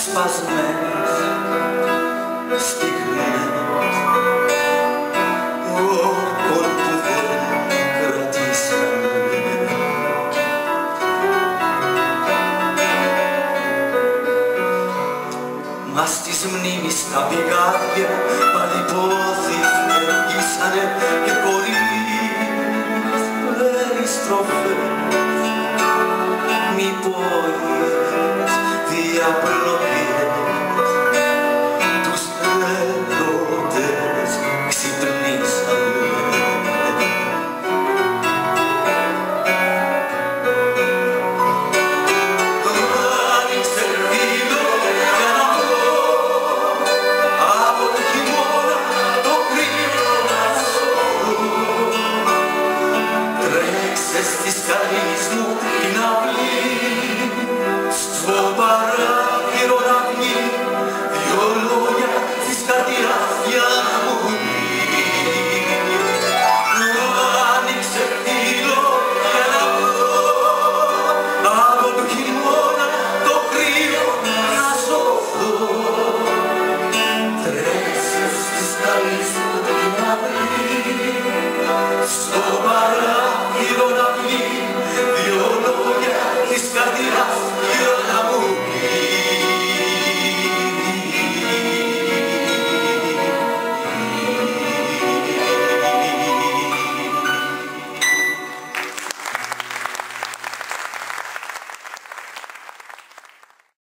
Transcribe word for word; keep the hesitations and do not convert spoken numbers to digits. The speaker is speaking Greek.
σπασμένες στιγμές, όκον που δεν κρατήσαμε. Μα στις μνήμεις τα πηγάδια πάλι πόθη φλεγγίσανε και χωρίς περιστροφές. Μήπως διαπλοκές τους έρωτες ξυπνήσανε. Άνοιξε φύλλο για να πω από το χειμώνα το κρύο να σωθώ. Τρέξε στις καρδιές μου την αυλή, στο παράθυρο να βγει δυο λόγια της καρδιάς για να μου πει. Άνοιξε φύλλο για να πω από το χειμώνα το κρύο να σωθώ. Τρέξε στις καρδιές μου την αυλή, στο